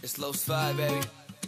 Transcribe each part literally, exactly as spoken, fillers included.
It's Los Five, baby.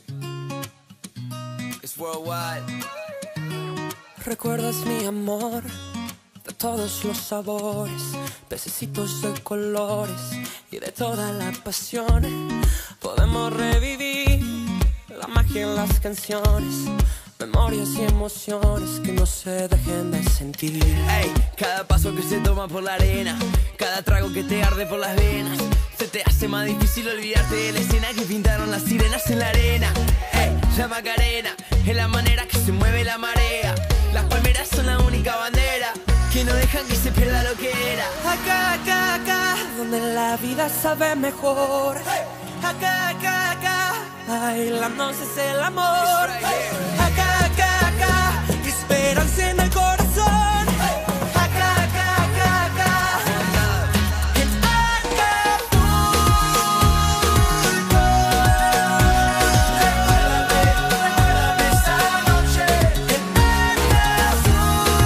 It's worldwide. Recuerdas mi amor de todos los sabores, pececitos de colores y de toda la pasión. Podemos revivir la magia en las canciones, memorias y emociones que no se dejen de sentir. Ey, cada paso que se toma por la arena, cada trago que te arde por las venas, se te hace más difícil olvidarte de la escena que pintaron las sirenas en la arena. Ey, la Macarena es la manera que se mueve la marea. Las palmeras son la única bandera que no dejan que se pierda lo que era. Acá, acá, acá, donde la vida sabe mejor. Acá, acá, acá, bailando es el amor. Acá, acá, acá, esperanza en el corazón. Acá, acá, acá, acá, en Acapulco. Recuérdame esa noche en Acapulco.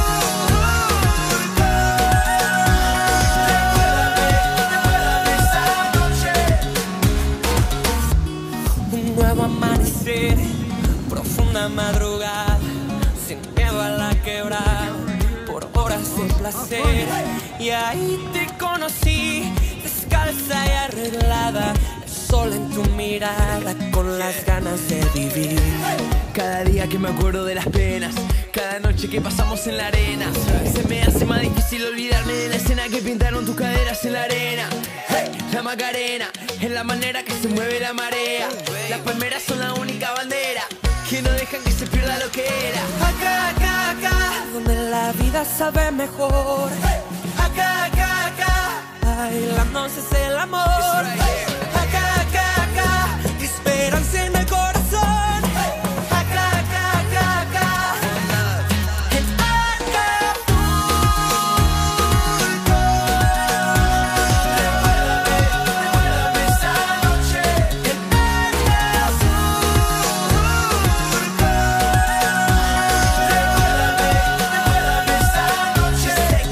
Recuérdame esa noche. Un nuevo amanecer, profunda madrugada, sin miedo a la quebrada, por horas de placer. Y ahí te conocí, descalza y arreglada, el sol en tu mirada, con las ganas de vivir. Cada día que me acuerdo de las penas, cada noche que pasamos en la arena, se me hace más difícil olvidarme de la escena que pintaron tus caderas en la arena. Hey, la Macarena es la manera que se mueve la marea. Las palmeras son la única bandera que no dejan que se pierda lo que era. Acá, acá, acá, donde la vida sabe mejor. Acá, acá, acá, bailando es el amor. Acá, acá, acá, esperanza en el corazón. Acá, acá, acá, acá, en Acapulco. Recuérdame, recuérdame esa noche en Acapulco. Recuérdame, recuérdame esa noche en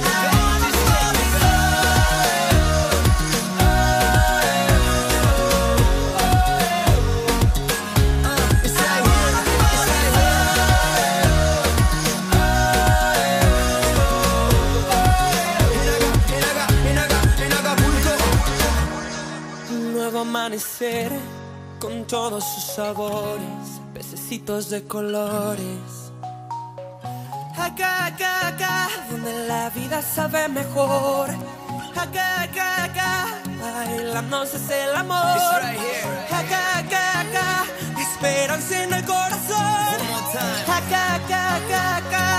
Un nuevo amanecer con todos sus sabores, pececitos de colores. Acá, acá, acá, donde la vida sabe mejor. Acá, acá, acá, bailando es el amor. Acá, acá, acá, esperanza en el corazón. Acá, acá, acá, acá.